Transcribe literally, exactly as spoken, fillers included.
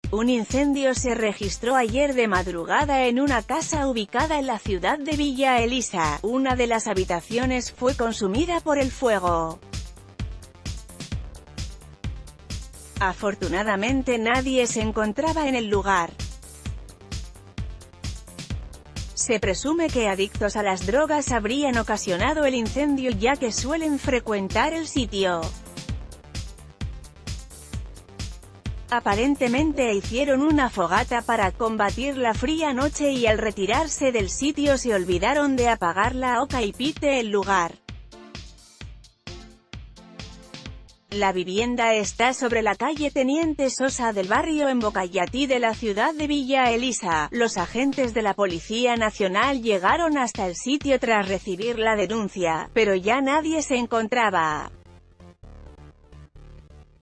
Un incendio se registró ayer de madrugada en una casa ubicada en la ciudad de Villa Elisa. Una de las habitaciones fue consumida por el fuego. Afortunadamente nadie se encontraba en el lugar. Se presume que adictos a las drogas habrían ocasionado el incendio, ya que suelen frecuentar el sitio. Aparentemente hicieron una fogata para combatir la fría noche y al retirarse del sitio se olvidaron de apagar la hoja y pite el lugar. La vivienda está sobre la calle Teniente Sosa del barrio Embocayatí de la ciudad de Villa Elisa. Los agentes de la Policía Nacional llegaron hasta el sitio tras recibir la denuncia, pero ya nadie se encontraba.